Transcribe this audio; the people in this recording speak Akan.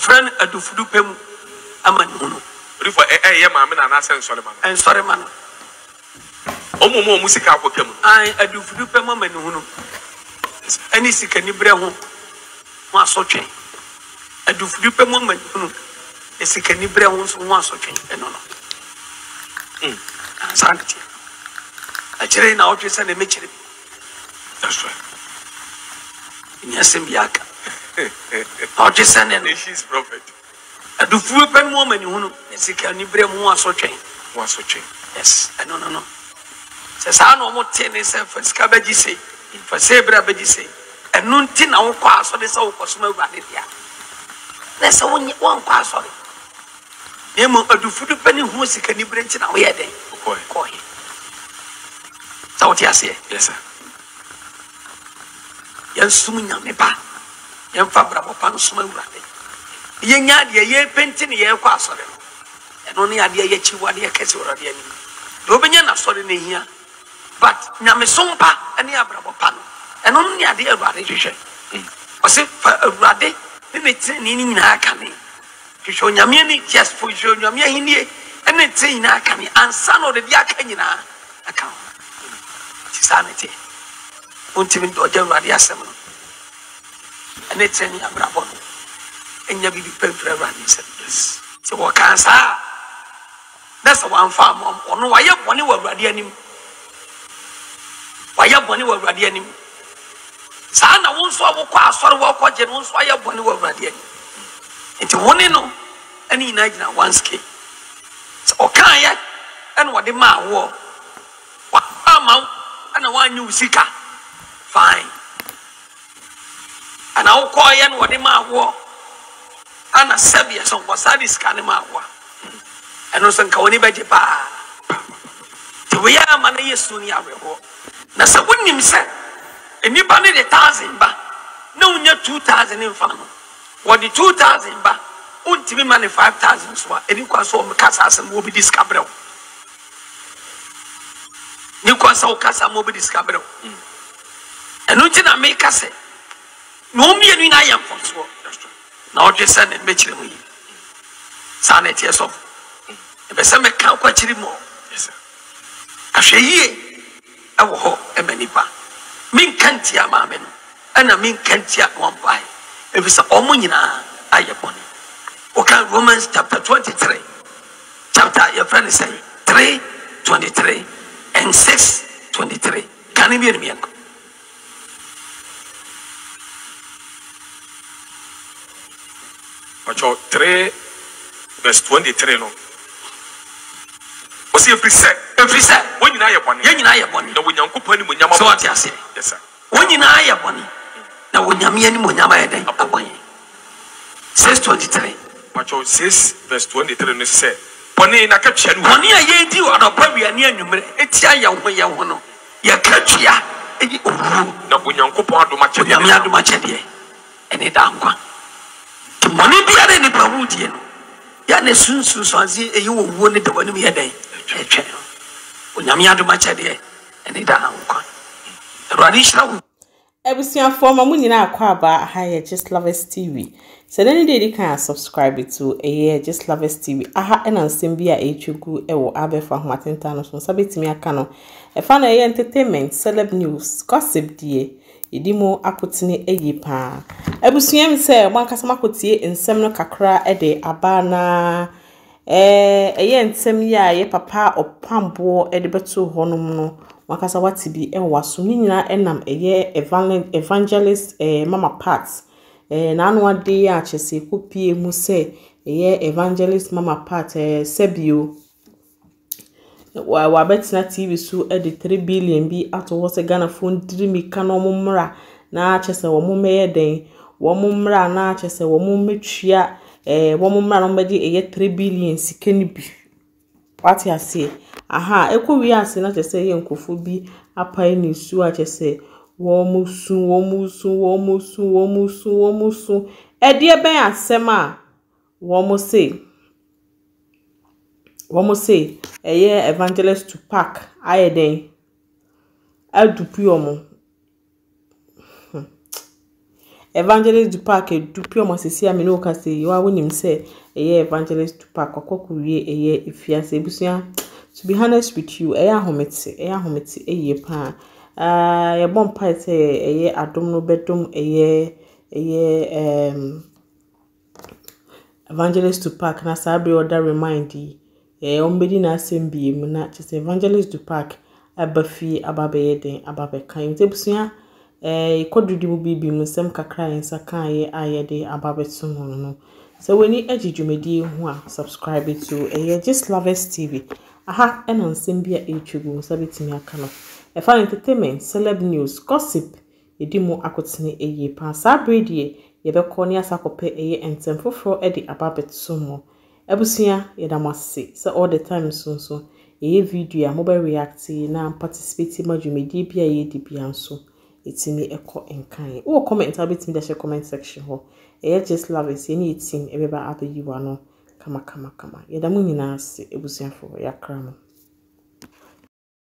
friend adufudu pemu ama ni hunu Rifo ye maame na na sensore ma no. Ensore ma no. Omo musika akokam. Ai adufudu pemu ama ni hunu. Ani sika ni bre ho. Mo asotwe. Adufudu pemu ama ni hunu. Sika ni bre ho so mo asotwe. Eno no. Sankti. Achire na otwe se na mechire. That's right. Nyasem biaka. Otwe se na she's prophet. Adufudu pemu ama ni hunu. Sika ni bre ho asotwe. Mo asotwe. Yes, no. Se sa no mo tene se fasika baji se. Fa se bra baji se. Enu nti na wo kwa aso de se wo kosoma urade dia. Na se wo kwa aso de. Nemo adufudu pani hu sika ni bre nti na wo ye den. Ko he. Sa wo ti ase. Yes sir. Yan sum nyame ba. Yan fa bra bo pan soma urade. Ye nya de ye penti ne ye kwa aso de. Eno ne ade ye chi wade ye kese urade ani. Do benya na so de ne hia. But nyame sompa ani abrabo pan. Eno ne ade urade hwehwe. O se urade ne tini ni nyina aka me. Hwehwe nyame ni just for hwehwe nyame ahinie ene tini na aka me ansa no de dia aka nyina aka. Ti sanete. Untimi do je urade asem no. Ene tini abrabo. Enya bibi pemfra urade se. Yes. Se wo kansa. That's one farm ono waye bone wa urade anim. Waye bone wa urade anim. Sa na won so abokọ asọrọ wo kọje no so aye bone wa urade anim. Enti woni no ani na gina once so okan ya ene wode ma wo wa ama ana wanyu sika fine ana wo ko ya no wode ma wo ana sabia so wo sadis kan ma wo eno so nka woni beje pa ti we ya ma na yesu ni aweho na se wonim se enipa ne de 1000 ba na unya 2000 in fa no what the 2000 ba untimi man 5000 so eni kwa so o kasa asem wo bi discover ni kwa so o kasa mo bi discover enu nti na me kase no mi enu na yam for so na o je send me chire mu yi sanete so e be se me kan kwa chire mo yes ahwe yie awo ho e manipa min kantia ma me no ana min kantia one by if it's omo nyina ayebone. Okay, Romans chapter 23. Chapter your friend is saying 3:23 and 6:23. Can you hear me? Macho 3 verse 23 no. What's every say? When you know your bonny. No when you put any munyama. So what you say? Yes sir. When you know your bonny. Now when you any munyama eden abonye. 6:23. Macho 6 verse 23 no say. Bonny na katwa nu. Bonny aye di wa no pawia ne anwumre. Etia ya ho no. Ya katwa eyi owu. Na onyankopon adoma chede. Nyame adoma chede. Ene da nkwa. Bonny bia de ni pawudie no. Ya ne sunsun so azi eyi owu ne de wani me yeden. Etwe. Onyame adoma chede. Ene da nkwa. Radishla Ebusiafo ma mu nyina akwa aba ha Just Lovers TV. So then you can subscribe to Just Lovers TV. Aha ena nsem bia echugu ewo abefa homatenta no so sabetimi aka no. E fa na entertainment, celeb news, gossip die. Idimo akotine eyipa. Ebusuam se mwankasa makotie nsem no kakra ede abana nsem ya ye papa Opambour ede beto honum no. Wakasa watibi waso nyina enam evangelist mama parts na anu ade ya chese kopie mu se evangelist mama part sebio wa betina TV so ede 3 billion bi ato wo se Ghana phone 3 mika no mumra na chese wo mu meye den wo mumra na chese wo mu metwia wo mumra no bedi 3 billion sikeni bi wati ase aha ekowi ase na chese ye nkofo bi apai ni su a chese wo musu edie ben asem a wo mo say evangelist to pack ayeden adupi omo Evangelist Dupac dupio mo sisi amene o ka say you are wonim say Evangelist Dupac kwakokuwie ifiase ebusua. To be honest with you, ahomete eye pa. Ye bom pa say adom no bedom Evangelist Dupac na sabe order remind ombedi na assembi mu na chese Evangelist Dupac abafi ababe den ababe kan tebusua ikodudi mu bibi mu sem kakra ensa kan ayede ababe tumo no. So when you ejidwumedi ho a subscribe to Jäìĺëď TV. Aha ena nsembia echugu sabetimi aka no. Fun entertainment, celeb news, gossip, edimo akotene eye pa sabredi yebekọ ne asakope entem foforo edi ababet somo. Ebusua yedamase so all the time so video a mobile react na participate madwumedi bia yedi bia nso etimi ekọ enkan. Wo comment abetimi da share comment section ho. Jäìĺëď any team ebeba abeyiwa no kama. Yedamu nyina ase ebusuafo yakra no.